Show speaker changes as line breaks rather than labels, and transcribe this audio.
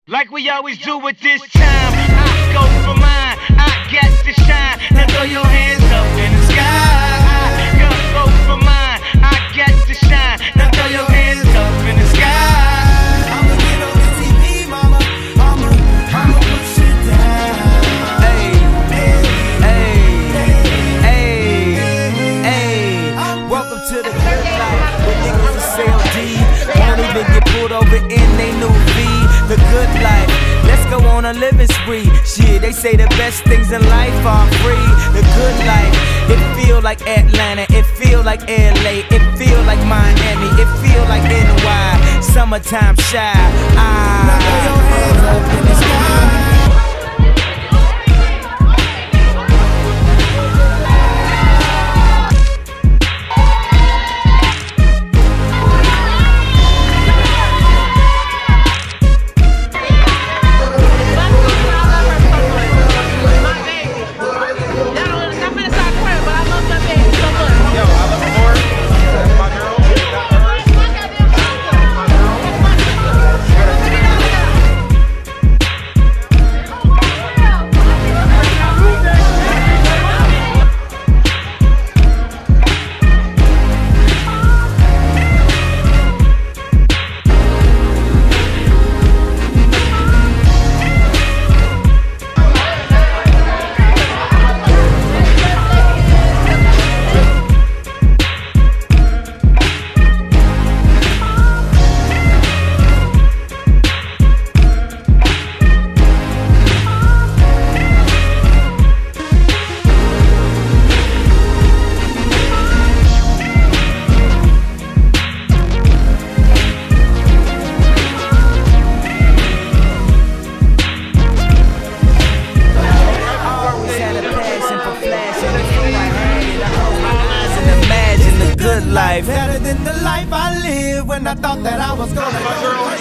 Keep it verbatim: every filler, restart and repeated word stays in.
Like we always do at this time, I go for mine, I get to shine. Now throw your hands up in the sky. I go for mine, I get to shine. Now throw your hands up in the sky.
I'ma get on the T V, mama. I'ma, I'ma push it down. Hey, hey, hey, hey. Welcome to the good life. Where niggas is C L D. Won't even get pulled over in they new V. The good life, let's go on a living spree. Shit, they say the best things in life are free. The good life, it feel like Atlanta, it feel like L A, it feel like Miami, it feel like N Y. Summertime shy. Ah. Now throw your hands up in the sky. Life better than the life I lived when I thought that I was gonna go.